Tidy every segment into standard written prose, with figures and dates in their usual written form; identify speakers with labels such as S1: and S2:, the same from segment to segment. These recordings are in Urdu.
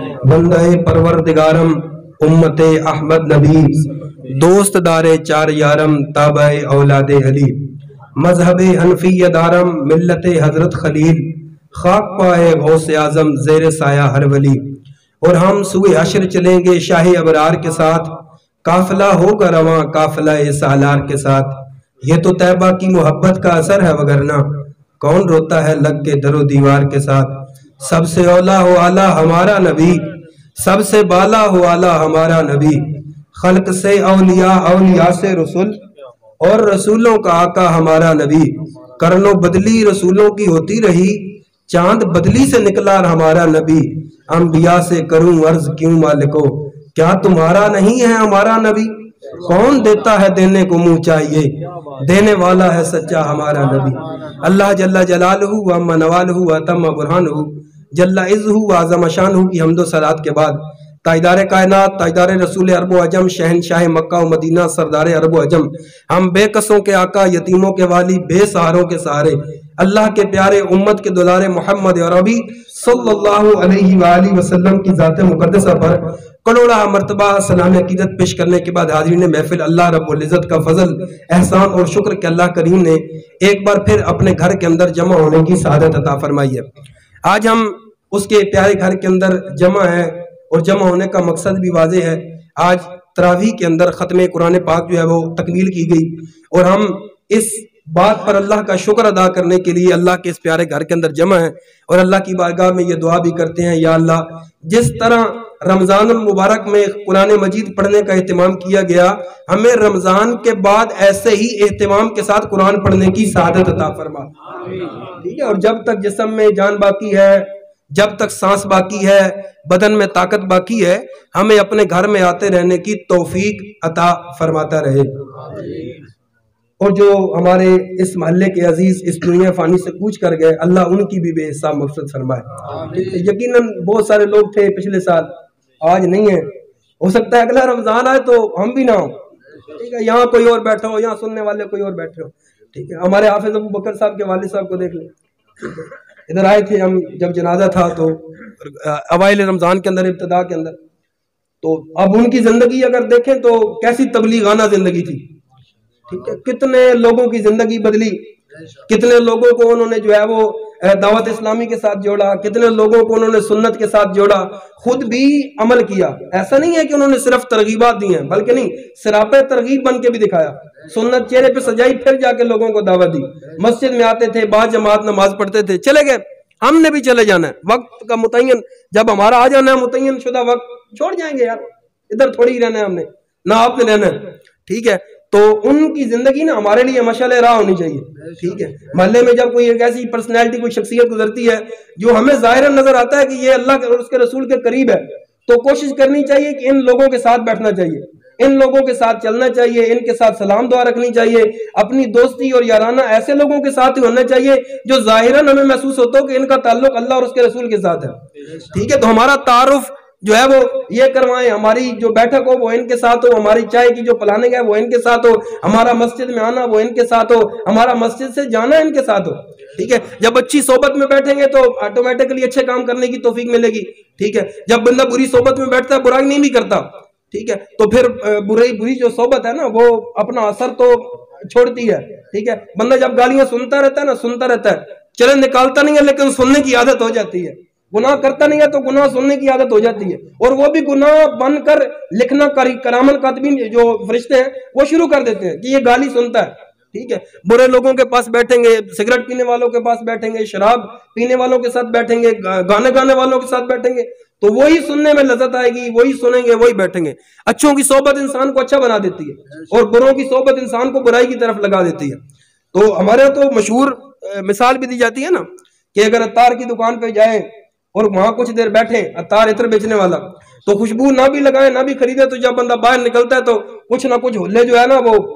S1: بندہ پروردگارم امت احمد نبی، دوست دارے چار یارم تابع اولاد علی، مذہب حنفی دارم ملت حضرت خلیل، خاک پائے غوث اعظم زیر سایہ ہر ولی۔ اور ہم سوئے حشر چلیں گے شاہ ابرار کے ساتھ، قافلہ ہوگا رواں قافلہ سالار کے ساتھ۔ یہ تو طیبہ کی محبت کا اثر ہے، وگرنہ کون روتا ہے لگ کے در و دیوار کے ساتھ۔ سب سے اولا ہو اعلیٰ ہمارا نبی، سب سے بالا ہو اعلیٰ ہمارا نبی، خلق سے اولیاء، اولیاء سے رسول، اور رسولوں کا آقا ہمارا نبی۔ کرن و بدلی رسولوں کی ہوتی رہی، چاند بدلی سے نکلا ہمارا نبی۔ انبیاء سے کروں عرض کیوں مالکو، کیا تمہارا نہیں ہے ہمارا نبی؟ کون دیتا ہے دینے کو منہ چاہیے، دینے والا ہے سچا ہمارا نبی۔ اللہ جل جلالہ و عم نوالہ و اتم برہانہ جل عزہ و اعظم شانہ کی حمد و صلوات کے بعد تاجدار کائنات، تاجدار رسول عرب و عجم، شہنشاہ مکہ و مدینہ، سردار عرب و عجم، ہم بے کسوں کے آقا، یتیموں کے والی، بے سہاروں کے سہارے، اللہ کے پیارے، امت کے دلارے محمد عربی صلی اللہ علیہ وآلہ وسلم کی ذات مقدسہ پر کروڑا مرتبہ سلام عقیدت پیش کرنے کے بعد حاضرین محفل، اللہ رب العزت کا فضل، احسان اور شکر کہ اللہ کریم نے ایک بار پھر اپنے گھر کے اندر جمع ہونے کی سعادت عطا فرمائی ہے۔ آج ہم اس کے پیارے گھر کے اندر جمع ہیں، اور جمع ہونے کا مقصد بھی واضح ہے۔ آج تراویح کے اندر ختم قرآن پاک جو ہے وہ تکمیل کی گئی، اور ہم اس بات پر اللہ کا شکر ادا کرنے کے لیے اللہ کے اس پیارے گھر کے اندر جمع ہیں، اور اللہ کی بارگاہ میں یہ دعا بھی کرتے ہیں، یا اللہ جس طرح رمضان المبارک میں قرآن مجید پڑھنے کا اہتمام کیا گیا، ہمیں رمضان کے بعد ایسے ہی اہتمام کے ساتھ قرآن پڑھنے کی سعادت عطا فرما۔ ٹھیک ہے، اور جب تک جسم میں جان باقی ہے، جب تک سانس باقی ہے، بدن میں طاقت باقی ہے، ہمیں اپنے گھر میں آتے رہنے کی توفیق عطا فرماتا رہے۔ اور جو ہمارے اس محلے کے عزیز اس دنیا فانی سے کوچ کر گئے، اللہ ان کی بھی بے حساب مغفرت فرمائے۔ یقیناً بہت سارے لوگ تھے پچھلے سال، آج نہیں ہیں، ہو سکتا ہے اگلا رمضان آئے تو ہم بھی نہ ہوں، ٹھیک ہے، یہاں کوئی اور بیٹھا ہو، یہاں سننے والے کوئی اور بیٹھے ہو، ٹھیک ہے۔ ہمارے حافظ ابو بکر صاحب کے والد صاحب کو دیکھ لیں، ادھر آئے تھے ہم جب جنازہ تھا تو اوائل رمضان کے اندر، ابتدا کے اندر، تو اب ان کی زندگی اگر دیکھیں تو کیسی تبلیغانہ زندگی تھی، ٹھیک ہے، کتنے لوگوں کی زندگی بدلی، کتنے لوگوں کو انہوں نے جو ہے وہ دعوت اسلامی کے ساتھ جوڑا، کتنے لوگوں کو انہوں نے سنت کے ساتھ جوڑا، خود بھی عمل کیا۔ ایسا نہیں ہے کہ انہوں نے صرف ترغیبات دی ہیں، بلکہ نہیں، سراپے ترغیب بن کے بھی دکھایا، سنت چہرے پہ سجائی، پھر جا کے لوگوں کو دعوت دی، مسجد میں آتے تھے، بعض جماعت نماز پڑھتے تھے، چلے گئے، ہم نے بھی چلے جانا ہے، وقت کا متعین، جب ہمارا آ جانا ہے متعین شدہ وقت، چھوڑ جائیں گے یار، ادھر تھوڑی رہنا ہے ہم نے، نہ آپ نے رہنا ہے، ٹھیک ہے۔ تو ان کی زندگی نا ہمارے لیے مشعل راہ ہونی چاہیے، ٹھیک ہے۔ محلے میں جب کوئی ایک ایسی پرسنالٹی، کوئی شخصیت گزرتی ہے جو ہمیں ظاہر نظر آتا ہے کہ یہ اللہ اور اس کے رسول کے قریب ہے، تو کوشش کرنی چاہیے کہ ان لوگوں کے ساتھ بیٹھنا چاہیے، ان لوگوں کے ساتھ چلنا چاہیے، ان کے ساتھ سلام دعا رکھنی چاہیے، اپنی دوستی اور یارانہ ایسے لوگوں کے ساتھ ہی ہونا چاہیے جو ظاہراً ہمیں محسوس ہوتا ہو کہ ان کا تعلق اللہ اور اس کے رسول کے ساتھ ہے، ٹھیک ہے۔ تو ہمارا تعارف جو ہے وہ یہ کروائیں، ہماری جو بیٹھک ہو وہ ان کے ساتھ ہو، ہماری چائے کی جو پلاننگ ہے وہ ان کے ساتھ ہو، ہمارا مسجد میں آنا وہ ان کے ساتھ ہو، ہمارا مسجد سے جانا ان کے ساتھ ہو، ٹھیک ہے۔ جب اچھی صحبت میں بیٹھیں گے تو آٹومیٹکلی اچھے کام کرنے کی توفیق ملے گی، ٹھیک ہے۔ جب بندہ بری صحبت میں بیٹھتا ہے، برائی نہیں بھی کرتا، ٹھیک ہے، تو پھر بری جو صحبت ہے نا وہ اپنا اثر تو چھوڑتی ہے، ٹھیک ہے۔ بندہ جب گالیاں سنتا رہتا ہے نا، سنتا رہتا ہے، چلے نکالتا نہیں ہے لیکن سننے کی عادت ہو جاتی ہے، گناہ کرتا نہیں ہے تو گناہ سننے کی عادت ہو جاتی ہے، اور وہ بھی گناہ بن کر لکھنا، کرام الکاتبین جو فرشتے ہیں وہ شروع کر دیتے ہیں کہ یہ گالی سنتا ہے، ٹھیک ہے۔ برے لوگوں کے پاس بیٹھیں گے، سگریٹ پینے والوں کے پاس بیٹھیں گے، شراب پینے والوں کے ساتھ بیٹھیں گے، گانے گانے والوں کے ساتھ بیٹھیں گے، تو وہی سننے میں لذت آئے گی، وہی سنیں گے، وہی بیٹھیں گے۔ اچھوں کی صحبت انسان کو اچھا بنا دیتی ہے، اور بروں کی صحبت انسان کو برائی کی طرف لگا دیتی ہے۔ تو ہمارے تو مشہور مثال بھی دی جاتی ہے نا کہ اگر عطار کی دکان پہ جائیں اور وہاں کچھ دیر بیٹھیں، عطار عطر بیچنے والا، تو خوشبو نہ بھی لگائیں نہ بھی خریدے، تو جب بندہ باہر نکلتا ہے تو کچھ نہ کچھ ہلے جو ہے نا وہ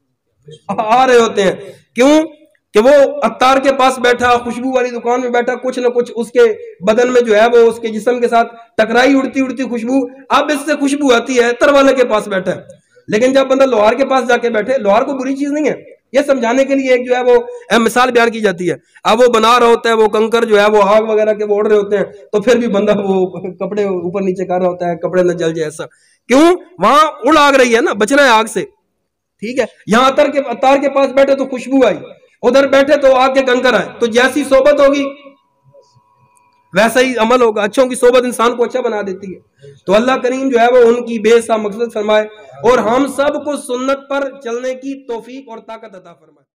S1: آ رہے ہوتے ہیں۔ کیوں کہ وہ عطار کے پاس بیٹھا، خوشبو والی دکان میں بیٹھا، کچھ نہ کچھ اس کے بدن میں جو ہے وہ اس کے جسم کے ساتھ ٹکرائی، اڑتی اڑتی خوشبو، اب اس سے خوشبو آتی ہے عطر والے کے پاس بیٹھا ہے۔ لیکن جب بندہ لوہار کے پاس جا کے بیٹھے، لوہار کو بری چیز نہیں ہے، یہ سمجھانے کے لیے ایک جو ہے وہ مثال بیان کی جاتی ہے. اب وہ بنا رہا ہوتا ہے وہ کنکر جو ہے وہ آگ وغیرہ کے وہ اڑ رہے ہوتے ہیں, تو پھر بھی بندہ وہ کپڑے اوپر نیچے کر رہا ہوتا ہے, کپڑے نہ جل جائے ایسا. کیوں؟ وہاں اڑ آگ رہی ہے نا, بچنا ہے آگ سے. ٹھیک ہے, یہاں اتار کے پاس بیٹھے تو خوشبو آئی, ادھر بیٹھے تو آگ کے کنکر آئے. تو جیسی صحبت ہوگی ویسا ہی عمل ہوگا. اچھوں کی صحبت انسان کو اچھا بنا دیتی ہے. تو اللہ کریم جو ہے وہ ان کی بے سا مقصد فرمائے, اور ہم سب کو سنت پر چلنے کی توفیق اور طاقت عطا فرمائے.